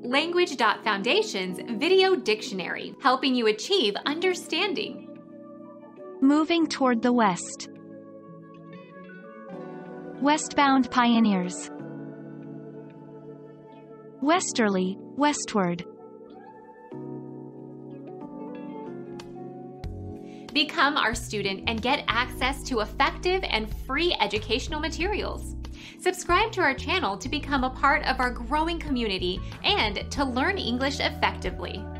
Language.Foundation's Video Dictionary, helping you achieve understanding. Moving toward the west. Westbound pioneers. Westerly, westward. Become our student and get access to effective and free educational materials. Subscribe to our channel to become a part of our growing community and to learn English effectively.